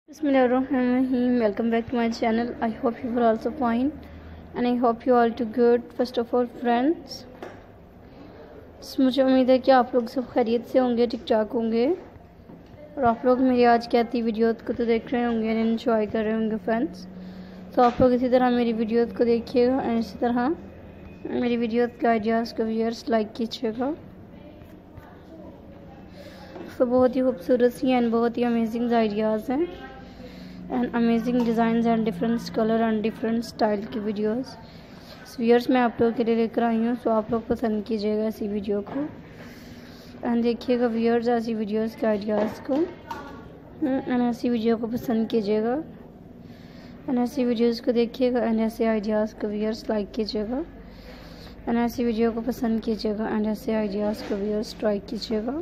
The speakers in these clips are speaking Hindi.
Bismillahirrahmanirrahim. Welcome back to my channel. I hope you are also fine and I hope you all too good. First of all friends, मुझे उम्मीद है कि आप लोग सब खैरियत से होंगे, ठीक ठाक होंगे और आप लोग मेरी आज की आती वीडियो को तो देख रहे होंगे और एंजॉय कर रहे होंगे फ्रेंड्स। तो आप लोग इसी तरह मेरी वीडियो को देखिएगा और इसी तरह मेरी वीडियो के आइडियाज़ को व्यूअर्स लाइक कीजिएगा। तो बहुत ही खूबसूरत सी एंड बहुत ही अमेजिंग आइडियाज़ हैं and amazing designs and different colour and different style की वीडियोस व्यूअर्स मैं आप लोगों के लिए लेकर आई हूँ। सो आप लोग पसंद कीजिएगा ऐसी वीडियो को एंड देखिएगा व्यूअर्स ऐसी वीडियोस के आइडियाज़ को एंड ऐसी वीडियो को पसंद कीजिएगा एंड ऐसी वीडियोस को देखिएगा एंड ऐसे आइडियाज़ को व्यूअर्स लाइक कीजिएगा एंड ऐसी वीडियो को पसंद कीजिएगा एंड ऐसे आइडियाज़ को व्यूअर्स ट्राई कीजिएगा।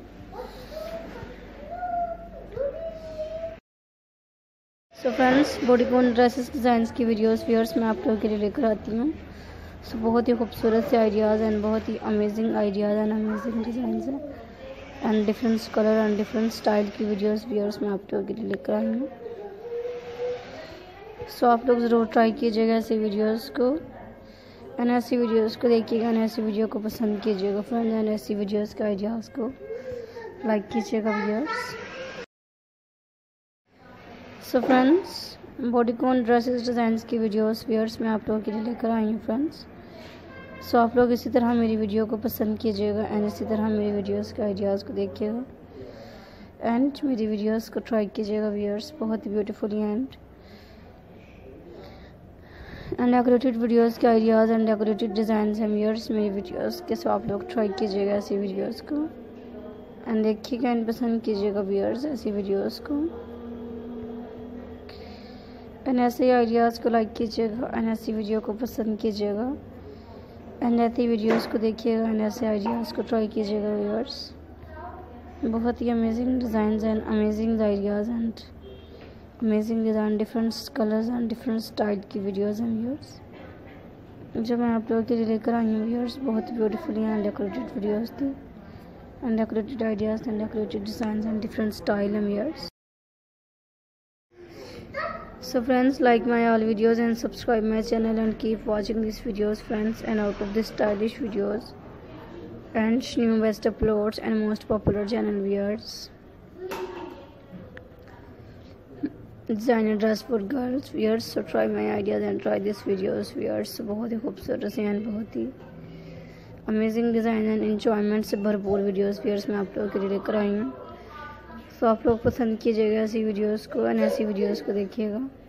So friends, bodycon dresses designs की वीडियोस व्यूअर्स मैं आप लोगों के लिए लेकर आती हूँ। सो बहुत ही खूबसूरत से आइडियाज़ एंड बहुत ही amazing ideas and amazing designs हैं and different colour and different style की वीडियोस व्यूअर्स मैं आप लोगों के लिए लेकर आई हूँ। सो आप लोग ज़रूर ट्राई कीजिएगा ऐसी वीडियोस को एंड ऐसी वीडियोस को देखिएगा एंड ऐसी वीडियो को पसंद कीजिएगा फ्रेंड्स एंड ऐसी वीडियोस के आइडियाज़ को लाइक कीजिएगा viewers. So friends, bodycon dresses designs की वीडियोस व्यूअर्स मैं आप लोगों के लिए लेकर आई हूँ फ्रेंड्स। सो आप लोग इसी तरह मेरी वीडियो को पसंद कीजिएगा एंड इसी तरह मेरी वीडियोस के आइडियाज़ को देखिएगा एंड मेरी वीडियोस को ट्राई कीजिएगा व्यूअर्स। बहुत ही ब्यूटीफुली एंड डेकोरेटेड वीडियोस के आइडियाज़ एंड डेकोरेटेड डिज़ाइंस हैं व्यूअर्स मेरी वीडियोस के। सो आप लोग ट्राई कीजिएगा ऐसी वीडियोस को एंड देखिएगा एंड पसंद कीजिएगा व्यूअर्स ऐसी वीडियोस को एंड ऐसे आइडियाज़ को लाइक कीजिएगा एंड ऐसी वीडियो को पसंद कीजिएगा एंड ऐसी वीडियोस को देखिएगा एंड ऐसे आइडियाज़ को ट्राई कीजिएगा व्यूअर्स। बहुत ही amazing designs and amazing ideas and amazing design different colours and different style की वीडियोस हैं व्यूअर्स जो मैं आप लोगों के लिए लेकर आई हूँ व्यूअर्स। बहुत ही ब्यूटीफुली एंड डेकोरेटेड वीडियोस थी and decorated ideas and decorated designs and different style हैं viewers. So friends, like my all videos and subscribe my channel and keep watching these videos friends and out of this stylish videos and new best uploads and most popular channel viewers. Designer dress for girls viewers, so try my ideas and try these videos viewers। बहुत ही खूबसूरत से एंड बहुत ही अमेजिंग डिज़ाइन एंड इंजॉयमेंट से भरपूर वीडियोस viewers मैं आप लोगों के लिए लेकर आई हूँ। सो आप लोग पसंद कीजिएगा ऐसी वीडियोस को एंड ऐसी वीडियोस को देखिएगा।